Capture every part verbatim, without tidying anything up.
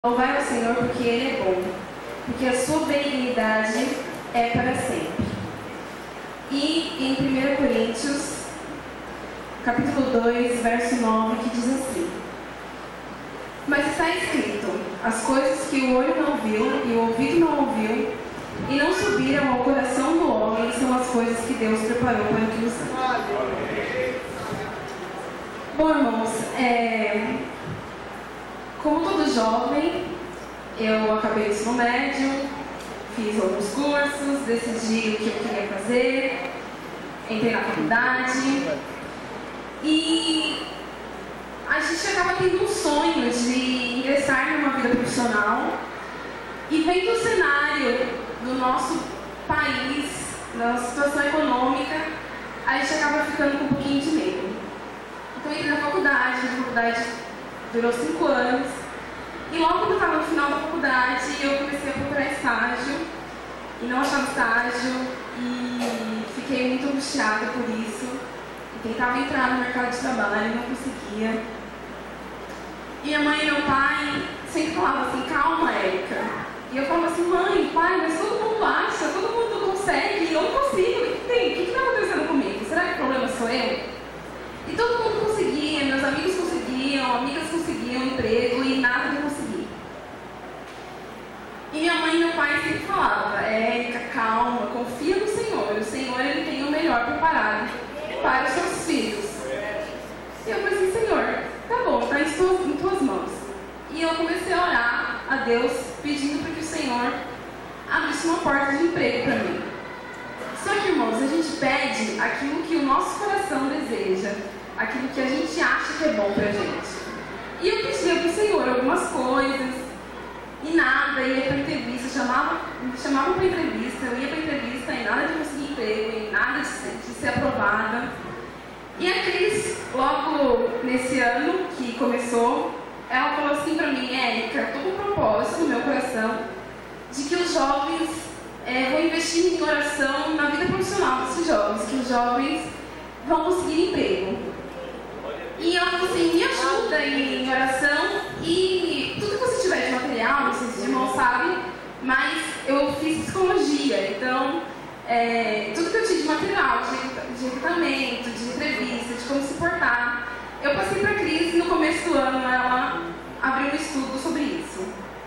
Louvai ao Senhor porque Ele é bom, porque a sua benignidade é para sempre. E em primeira Coríntios, capítulo dois, verso nove, que diz assim: Mas está escrito, as coisas que o olho não viu e o ouvido não ouviu e não subiram ao coração do homem são as coisas que Deus preparou para que os ame. Bom, irmãos, é... como todo jovem, eu acabei o ensino médio, fiz alguns cursos, decidi o que eu queria fazer, entrei na faculdade e a gente acaba tendo um sonho de ingressar numa vida profissional e vendo o cenário do nosso país, da nossa situação econômica, a gente acaba ficando com um pouquinho de medo. Então eu entrei na faculdade, a faculdade durou cinco anos. E logo quando eu estava no final da faculdade, eu comecei a procurar estágio e não achava estágio e fiquei muito angustiada por isso. E tentava entrar no mercado de trabalho e não conseguia. E minha mãe e meu pai sempre falavam assim: calma, Érica. E eu falava assim: mãe, pai, mas todo mundo acha, todo mundo consegue e eu não consigo. O que tem? O que está acontecendo comigo? Será que o problema sou eu? E todo mundo conseguia, meus amigos conseguiam, amigas conseguiam emprego e nada de conseguir. E minha mãe e meu pai sempre falavam: Érica, calma, confia no Senhor. O Senhor, Ele tem o melhor preparado para os seus filhos. E eu falei assim: Senhor, tá bom, está em tuas, em tuas mãos. E eu comecei a orar a Deus, pedindo para que o Senhor abrisse uma porta de emprego para mim. Só que, irmãos, a gente pede aquilo que o nosso coração deseja, aquilo que a gente acha que é bom pra gente. E eu pedia pro Senhor algumas coisas, e nada, ia pra entrevista, chamava, me chamavam pra entrevista, eu ia pra entrevista e nada de conseguir emprego, e nada de ser, de ser aprovada. E a Cris, logo nesse ano que começou, ela falou assim pra mim: Érica, eu tô com um propósito no meu coração de que os jovens É, vou investir em oração na vida profissional desses jovens, que os jovens vão conseguir emprego. E ela falou assim: me ajuda em oração e tudo que você tiver de material, não sei se os irmãos sabem, mas eu fiz psicologia, então é, tudo que eu tinha de material, de, de recrutamento, de entrevista, de como se portar, eu passei para a Cris e no começo do ano ela abriu um estudo sobre isso.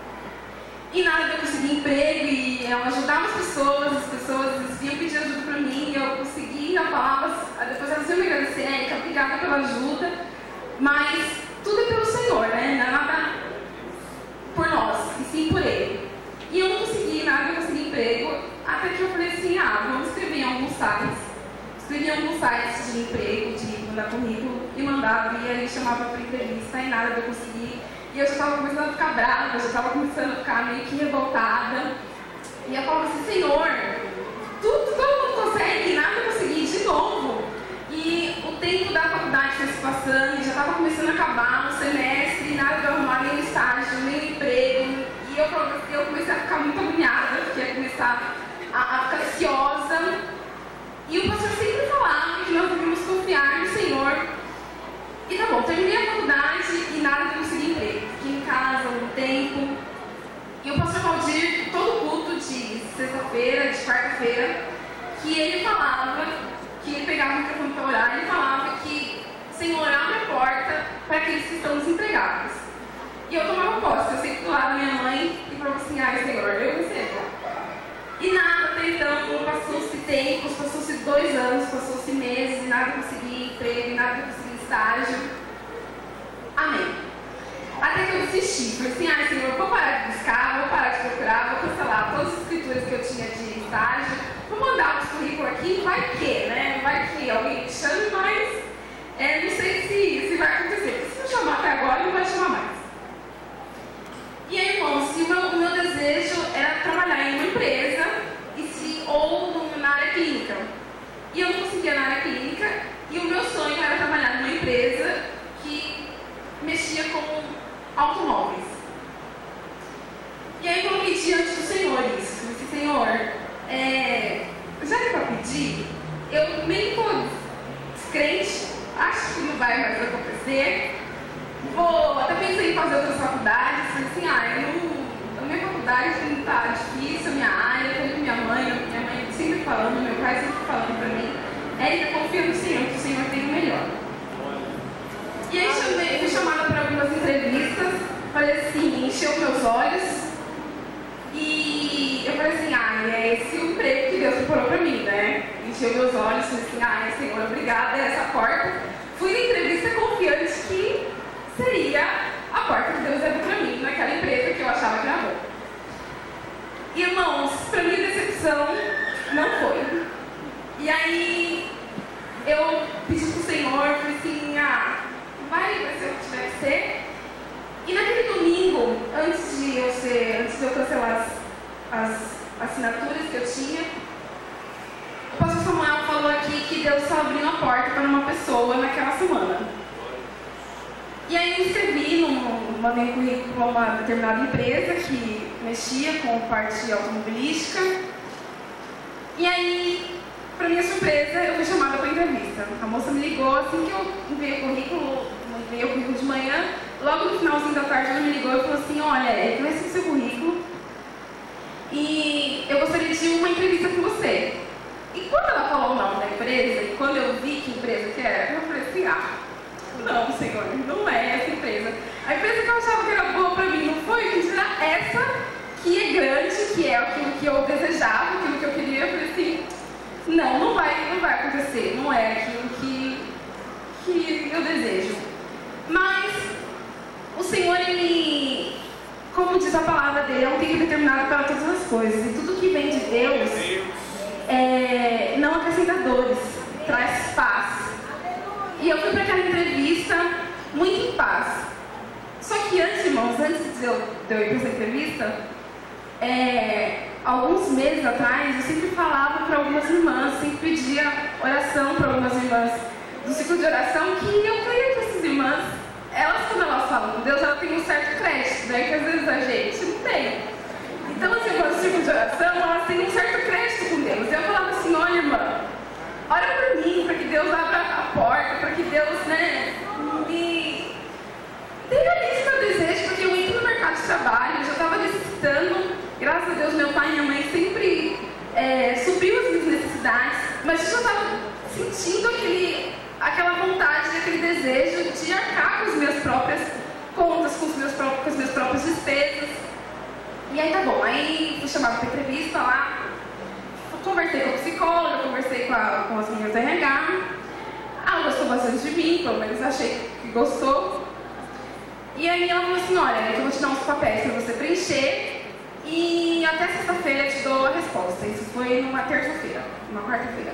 E nada de eu conseguir emprego, e ela ajudava as pessoas, as pessoas vinham pedir ajuda para mim, e eu conseguia, falava, depois elas iam me agradecer: Érica, obrigada pela ajuda, mas tudo é pelo Senhor, né? Não é nada por nós, e sim por Ele. E eu não consegui nada, eu consegui emprego, até que eu falei assim: ah, vamos escrever em alguns sites. Escrevi em alguns sites de emprego, de mandar currículo, e mandava, e aí chamava para entrevista, e nada de eu conseguir. E eu já estava começando a ficar brava, eu já estava começando a ficar meio que revoltada. E eu falava assim: Senhor, tudo, todo mundo consegue, e nada eu consegui de novo. E o tempo da faculdade foi se passando, e já estava começando a acabar o semestre, e nada de eu arrumar nem estágio, nem emprego. E eu, eu comecei a ficar muito agoniada, porque ia começar a, a ficar ansiosa. E o pastor sempre falava que nós devíamos confiar no Senhor. E tá bom, terminei a faculdade e nada de conseguir emprego. Fiquei em casa algum tempo. E o pastor Valdir, todo culto de sexta-feira, de quarta-feira, que ele falava, que ele pegava o microfone para orar, ele falava que Senhor, abre a porta para aqueles que estão desempregados. E eu tomava posse, eu sempre do lado da minha mãe e falava assim: ai Senhor, eu recebo. E nada, até então, passou-se tempos, passou-se dois anos, passou-se meses, e nada consegui emprego, e nada consegui estágio. Amém. Até que eu desisti. Falei assim: ah, Senhor, vou parar de buscar, vou parar de procurar, vou cancelar todas as escrituras que eu tinha de estágio, vou mandar os currículos aqui, vai que, né? Vai que alguém me chame, mas é, não sei se, se vai acontecer. Porque se não chamar até agora, não vai chamar mais. E aí, irmãos, se o meu, o meu desejo era trabalhar em uma empresa e se, ou na área clínica. E eu não conseguia na área clínica, e o meu sonho era trabalhar numa empresa que mexia com automóveis. E aí eu coloquei diante do Senhor isso. Eu disse: Senhor, é, já que é para pedir, eu meio tô descrente, acho que não vai mais acontecer. vou, até pensei em fazer outras faculdades, falei assim, ah, eu não, a minha faculdade não tá difícil, a minha área, eu falei com minha mãe, minha mãe sempre falando, meu pai sempre falando pra mim, Érica, confia no Senhor, que o Senhor tem o melhor. E aí chamei, fui chamada para algumas entrevistas, falei assim, encheu meus olhos, e eu falei assim, ah, é esse o emprego que Deus preparou pra mim, né? Encheu meus olhos, falei assim, ah, Senhor, obrigada, é essa porta. Fui na entrevista confiante que seria a porta que Deus abriu pra mim, naquela empresa que eu achava que era boa. E, irmãos, pra mim a decepção não foi. E aí, eu pedi pro Senhor, falei assim, ah, vai, vai ser o que tiver que ser. E naquele domingo, antes de eu ser, antes de eu cancelar as, as assinaturas que eu tinha, o pastor Samuel falou aqui que Deus só abriu a porta para uma pessoa naquela semana. E aí eu escrevi, num, mandei um currículo para uma determinada empresa que mexia com parte automobilística. E aí, para minha surpresa, eu fui chamada para entrevista. A moça me ligou assim que eu enviei o currículo, enviei o currículo de manhã. Logo no finalzinho da tarde ela me ligou e falou assim, olha, é que vai ser o seu currículo e eu gostaria de uma entrevista com você. E quando ela falou o nome da empresa, e quando eu vi que empresa que era, eu falei assim, ah, não, senhor, não é essa empresa. A empresa que eu achava que era boa pra mim não foi, que era essa que é grande, que é aquilo que eu desejava, aquilo que eu queria. Eu falei assim, não, não vai, não vai acontecer, não é aquilo que, que eu desejo. Mas o Senhor, Ele, como diz a palavra dele, é um tempo determinado para todas as coisas. E tudo que vem de Deus é, não acrescenta dores, traz paz. E eu fui para aquela entrevista muito em paz. Só que antes, irmãos, antes de eu, de eu ir para essa entrevista, é, alguns meses atrás, eu sempre falava para algumas irmãs, sempre pedia oração para algumas irmãs do ciclo de oração, que eu creio que essas irmãs, elas, quando elas falam com Deus, elas têm um certo crédito, né? Que às vezes a gente não tem. Então, as irmãs do ciclo de oração, elas têm um certo crédito com Deus. E eu falava assim, olha, irmã, ora por mim, para que Deus abra a porta, para que Deus, né, me realize meu desejo, porque eu entro no mercado de trabalho, eu já estava necessitando, graças a Deus, meu pai e minha mãe sempre é, supriu as minhas necessidades, mas eu já estava sentindo aquele... aquela vontade, aquele desejo de arcar com as minhas próprias contas, com, os meus próprios, com as minhas próprias despesas. E aí tá bom, aí fui chamada para entrevista lá, conversei com a psicóloga, conversei com, a, com as minhas R H. Ela gostou bastante de mim, pelo menos achei que gostou. E aí ela falou assim, olha, eu vou te dar uns papéis para você preencher e até sexta-feira eu te dou a resposta. Isso foi numa terça-feira, numa quarta-feira.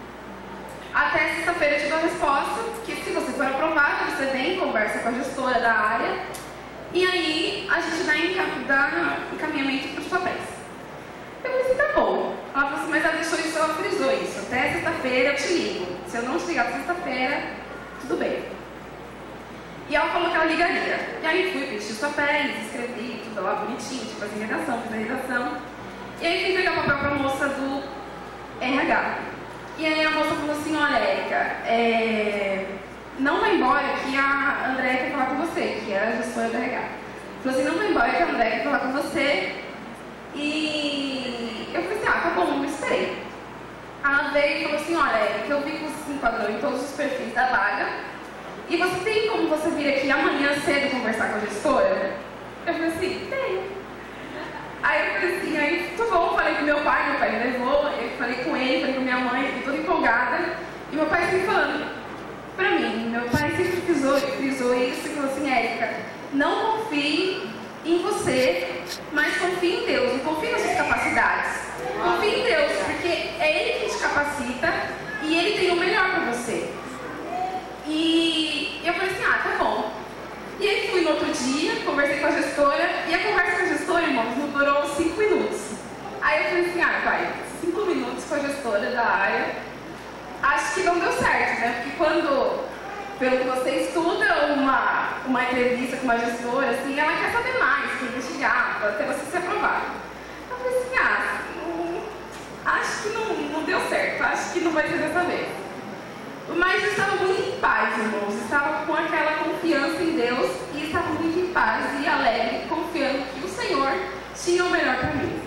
Até sexta-feira eu te dou a resposta, que se você for aprovado, você vem, conversa com a gestora da área, e aí a gente dá, enca dá encaminhamento para os papéis. Eu falei assim, tá bom. Ela falou assim, mas ela deixou isso, ela frisou isso. Até sexta-feira eu te ligo. Se eu não te ligar sexta-feira, tudo bem. E ela falou que ela ligaria. E aí fui, preenchi os papéis, escrevi tudo lá bonitinho, tipo assim, redação, fiz a redação. E aí fui entregar o papel para a moça do R H. E aí a moça falou assim, olha, Érica, é... não vai embora que a Andréia quer falar com você, que é a gestora do R H. Falou assim, não vai embora que a Andréia quer falar com você. E eu falei assim, ah, tá bom, eu esperei. Ela veio e falou assim, olha, Érica, eu vi que você se enquadrou em todos os perfis da vaga. E você tem como você vir aqui amanhã cedo conversar com a gestora? Eu falei assim, tem. Aí eu falei assim, aí tá bom, falei com meu pai, meu pai me levou, eu falei com ele, falei com minha mãe, fiquei toda empolgada. E meu pai sempre falando pra mim, meu pai sempre frisou, frisou isso e falou assim, Érica, não confie em você, mas confie em Deus, não confie nas suas capacidades. Confie em Deus, porque é Ele que te capacita e Ele tem o melhor pra você. E eu falei assim, ah, tá bom. E aí fui no outro dia, conversei com a gestora, e a conversa com a gestora, irmãos, não durou cinco minutos. Aí eu falei assim, ah, pai, cinco minutos com a gestora da área, acho que não deu certo, né? Porque quando, pelo que você estuda uma, uma entrevista com uma gestora, assim, ela quer saber mais, quer investigar, até você ser aprovado. Eu falei assim, ah, não, acho que não, não deu certo, acho que não vai ser dessa vez. Mas eu estava muito em paz, irmãos, eu estava com aquela confiança em Deus e tinha o melhor para mim.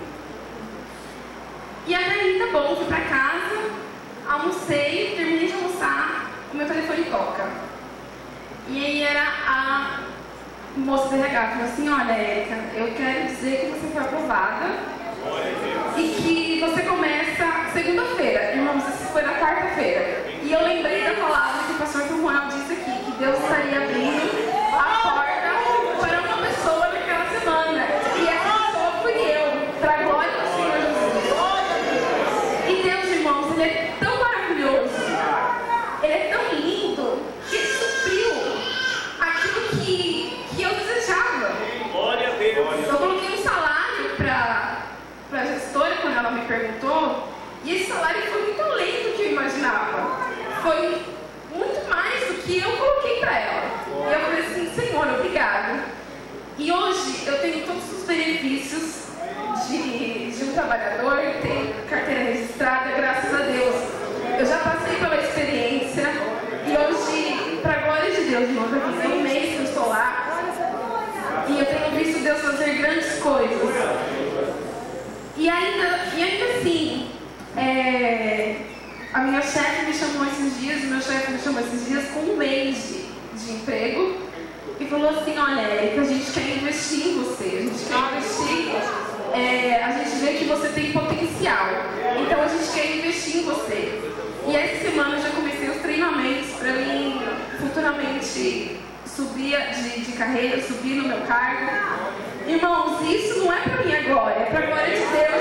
E até aí tá bom, fui para casa, almocei, terminei de almoçar, o meu telefone toca. E aí era a moça do R H, falou assim: olha, Érica, eu quero dizer que você foi aprovada e que você começa segunda-feira. Irmãos, isso foi na quarta-feira. E eu lembrei da palavra que o pastor Samuel disse aqui, que Deus estaria abrindo a porta para uma pessoa naquela semana. E essa pessoa fui eu, para a glória do Senhor Jesus. E Deus, irmãos, Ele é tão maravilhoso, Ele é tão lindo, que Ele supriu aquilo que, que eu desejava. Glória a Deus. Eu coloquei um salário para a gestora quando ela me perguntou, e esse salário foi muito além do que eu imaginava. Foi muito mais do que eu coloquei para ela. E eu falei assim: Senhor, obrigado. E hoje eu tenho todos os benefícios de, de um trabalhador, tenho carteira registrada, graças a Deus. Eu já passei pela experiência e hoje, para a glória de Deus, irmão, vai fazer um mês que eu estou lá e eu tenho visto Deus fazer grandes coisas. E ainda, e ainda assim, é, a minha chefe me chamou esses dias, o meu chefe me chamou esses dias com um mês de, de emprego e falou assim: olha, Érica, a gente quer investir em você, a gente quer investir, é, a gente vê que você tem potencial, então a gente quer investir em você. E essa semana eu já comecei os treinamentos para mim futuramente subir de, de carreira, subir no meu cargo. Irmãos, isso não é para minha glória, é para a glória de Deus.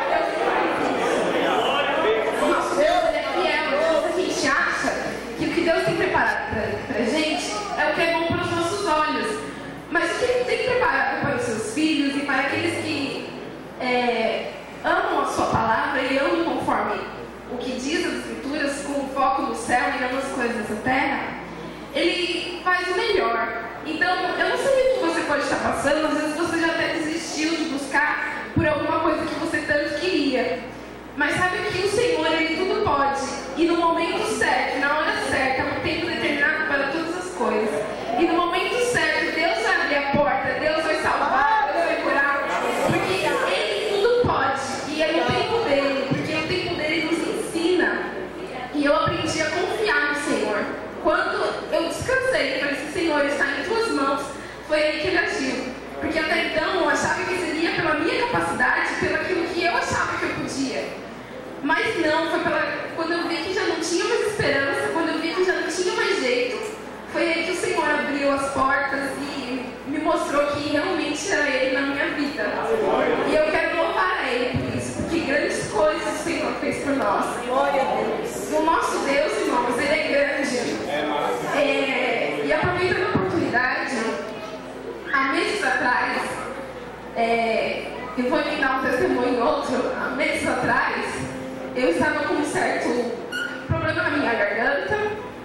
O nosso Deus, Ele é fiel. A gente acha que o que Deus tem preparado para a gente é o que é bom para os nossos olhos. Mas o que Ele tem preparado para os seus filhos e para aqueles que é, amam a sua palavra e amam conforme o que diz as Escrituras, com foco no céu e não nas coisas dessa terra, Ele faz o melhor. Então, eu não sei o que você pode estar passando, às vezes você já até desistiu de buscar por alguma coisa que você tanto queria. Mas sabe que o Senhor, Ele tudo pode. E no momento certo, na hora certa, no tempo determinado para todas as coisas. E no momento certo, Deus vai abrir a porta, Deus vai salvar, Deus vai curar. Porque Ele tudo pode. E é no tempo dEle, porque o tempo dEle nos ensina. E eu aprendi a confiar no Senhor. Quando eu descansei, eu falei assim: Senhor, está em tuas mãos, foi aí que Ele agiu. Porque até então eu achava que seria pela minha capacidade, pelo aquilo que eu achava que eu podia. Mas não, foi pela, quando eu vi que já não tinha mais esperança, quando eu vi que já não tinha mais jeito, foi aí que o Senhor abriu as portas e me mostrou que realmente era Ele na minha vida. E eu quero louvar a Ele por isso, porque grandes coisas o Senhor fez por nós. O nosso Deus, irmãos, Ele é grande. É, e aproveitando a oportunidade, há meses atrás, é, eu vou me dar um testemunho outro, há meses atrás, eu estava com um certo problema na minha garganta.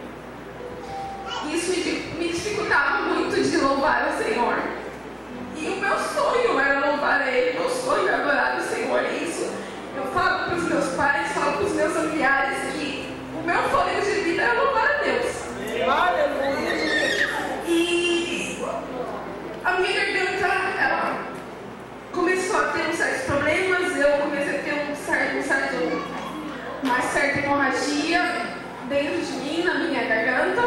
Isso me dificultava muito de louvar o Senhor. E o meu sonho era louvar a Ele, meu sonho era adorar o Senhor. E isso eu falo para os meus pais, falo para os meus familiares que o meu fôlego de vida é louvar a Deus. Aleluia! E a minha garganta, ela começou a ter uns certos problemas, eu comecei a ter um certo, um certo, uma certa hemorragia dentro de mim, na minha garganta.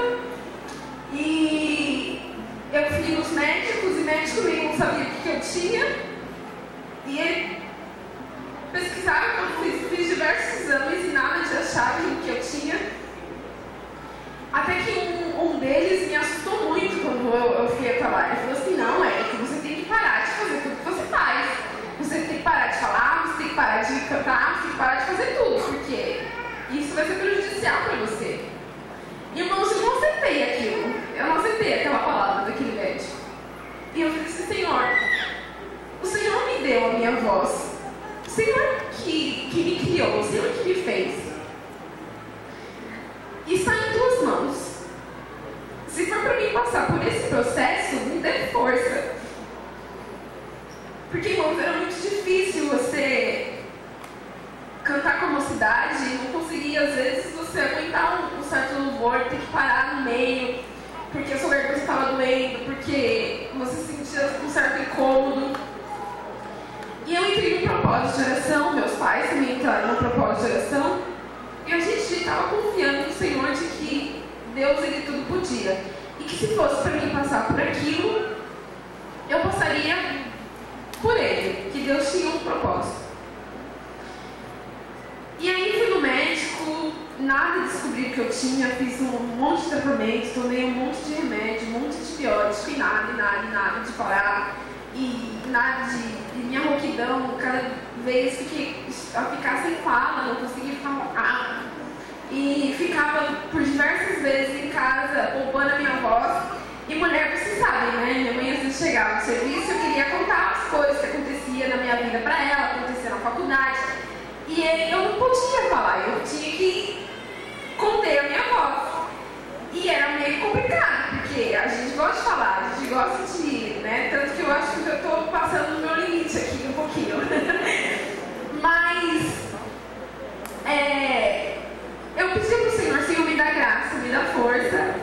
E eu fui nos médicos, e médico nenhum sabia o que eu tinha. E ele pesquisava, eu fiz, fiz diversos exames e nada de achar o que eu tinha. Até que um, um deles me assustou muito quando eu, eu fui até lá. Ele falou assim: não, Érica, você tem que parar de fazer tudo que você faz. Você tem que parar de falar, você tem que parar de cantar, você tem que parar de fazer tudo, porque isso vai ser prejudicial para você. E irmãos, eu não aceitei aquilo. Eu não aceitei aquela palavra daquele médico. E eu falei assim: Senhor, o Senhor me deu a minha voz. O Senhor que, que me criou, o Senhor que me fez. E está em tuas mãos. Se for para mim passar por esse processo, me dê força. Porque, irmãos, era muito difícil você cantar com a mocidade e não conseguir, às vezes, você aguentar um, um certo louvor, ter que parar no meio, porque a sua garganta estava doendo, porque você sentia um certo incômodo. propósito de oração, meus pais também entraram no propósito de oração, e a gente estava confiando no Senhor de que Deus, Ele tudo podia, e que se fosse para mim passar por aquilo, eu passaria por Ele, que Deus tinha um propósito. E aí fui no médico, nada descobri que eu tinha, fiz um monte de tratamento, tomei um monte de remédio, um monte de antibiótico, e nada, e nada, e nada de parar, e nada de, de minha rouquidão, cada vez fiquei a ficar sem fala, não conseguia falar, e ficava por diversas vezes em casa, poupando a minha voz. E mulher, vocês sabem, né? Minha mãe às vezes chegava no serviço, eu queria contar as coisas que aconteciam na minha vida para ela, acontecia na faculdade. E eu não podia falar, eu tinha que conter a minha voz. E era meio complicado, porque a gente gosta de falar, a gente gosta de, né? Tanto que eu acho que eu estou passando no meu limite aqui um pouquinho. Mas é, eu pedi para o Senhor, Senhor, me dá graça, me dá força.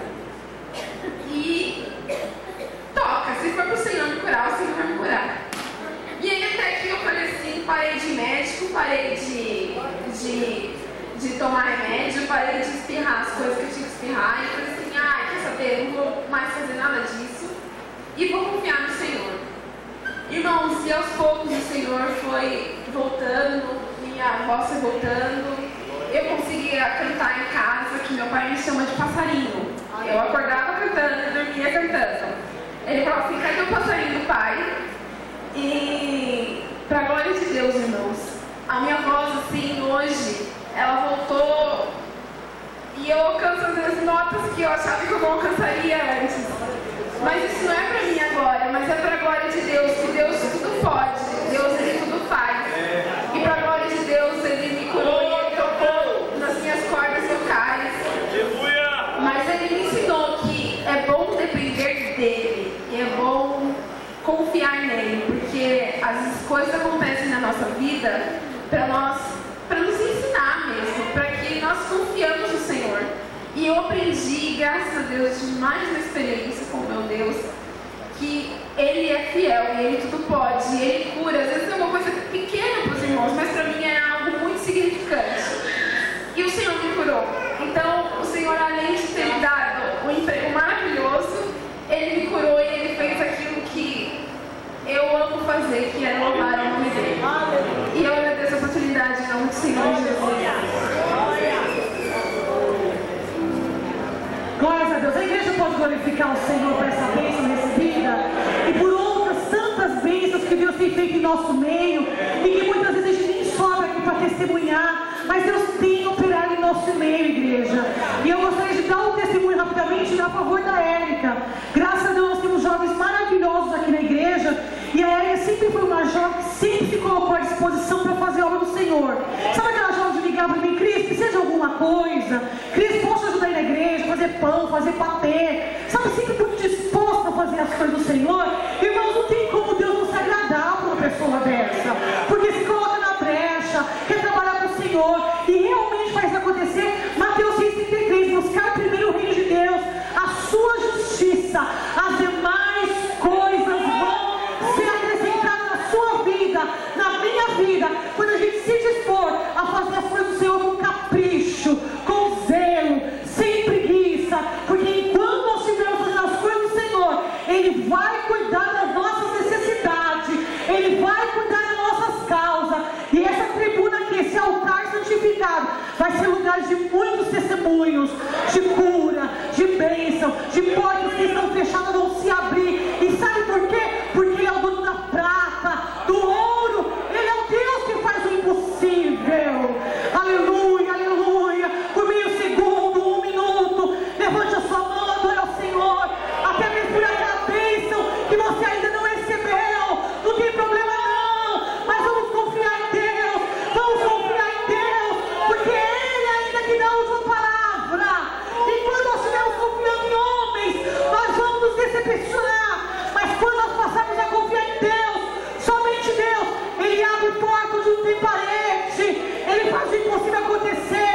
E toca, se for para o Senhor me curar, o Senhor vai me curar. E aí até que eu falei assim, parei de médico, parei de, de, de tomar remédio, parei de espirrar as coisas que eu tinha que espirrar, e falei assim, ah, quer saber, não vou mais fazer nada disso, e vou confiar no Senhor. Irmãos, e aos poucos o Senhor foi voltando, minha voz foi voltando, eu conseguia cantar em casa, que meu pai me chama de passarinho. Eu acordava cantando e dormia cantando. Ele falou assim, cadê o passarinho do pai? E, pra glória de Deus, irmãos, a minha voz, assim, hoje, ela voltou e eu alcanço às vezes notas que eu achava que eu não alcançaria antes. Mas isso não é pra mim agora, mas é pra glória de Deus, que Deus tudo pode, Deus Ele tudo faz. E pra glória de Deus, Ele me curou e Ele tocou nas minhas cordas vocais. Mas Ele me ensinou que é bom depender dEle, e é bom confiar nele, porque as coisas acontecem na nossa vida para nós, para nos ensinar mesmo, para que nós confiamos no Senhor. E eu aprendi, graças a Deus, tive mais uma experiência com o meu Deus, que Ele é fiel e Ele tudo pode, e Ele cura. Às vezes é uma coisa pequena para os irmãos, mas para mim é algo muito significante. E o Senhor me curou. Então, o Senhor, além de ter me dado um emprego maravilhoso, Ele me curou e Ele fez aquilo que eu amo fazer, que é louvar o nome dEle. E eu agradeço a oportunidade em nome do Senhor Jesus. Glórias a Deus. A igreja pode glorificar o Senhor por essa bênção recebida e por outras tantas bênçãos que Deus tem feito em nosso meio e que muitas vezes a gente nem sobra aqui para testemunhar, mas Deus tem operado em nosso meio, igreja. E eu gostaria de dar um testemunho rapidamente a favor da Érica. Graças a Deus nós temos jovens maravilhosos aqui na igreja, e a Érica sempre foi uma jovem que sempre se colocou à disposição para fazer a obra do Senhor. Sabe aquela jovem de ligar para mim, Cris, precisa de alguma coisa? Cris, posso ajudar aí na igreja, fazer pão, fazer patê? Sabe, sempre muito disposta a fazer as coisas do Senhor. Irmãos, não tem como Deus não se agradar por uma pessoa dessa, porque se coloca na brecha, quer trabalhar com o Senhor e realmente faz acontecer. Mateus seis, trinta e três, buscar primeiro o reino de Deus, a sua justiça, as demais coisas vão ser acrescentadas na sua vida, na minha vida, quando a gente se dispor a fazer as coisas do Senhor com capricho, com zelo, sem preguiça, porque enquanto nós estivermos fazendo as coisas do Senhor, Ele vai cuidar das nossas necessidades, Ele vai cuidar das nossas causas, e essa tribuna aqui, esse altar santificado, vai ser lugar de muitos testemunhos, de cura, de bênção, de portas que estão fechadas vão se abrir. E sabe por quê? Porque Ele é o dono da prata, do ouro, Ele é o Deus que faz o impossível. Aleluia, aleluia. Por meio segundo, um minuto, levante a sua mão, adore ao Senhor, até mesmo por aquela bênção que você ainda não recebeu. Não tem problema não, mas vamos confiar em Deus, vamos confiar em Deus, porque Ele ainda que dá a última palavra. E quando nós estivermos confiando em homens, nós vamos nos decepcionar, mas quando nós passarmos a confiar em Deus, somente Deus, Ele abre portas onde não tem parede, Ele faz o impossível acontecer.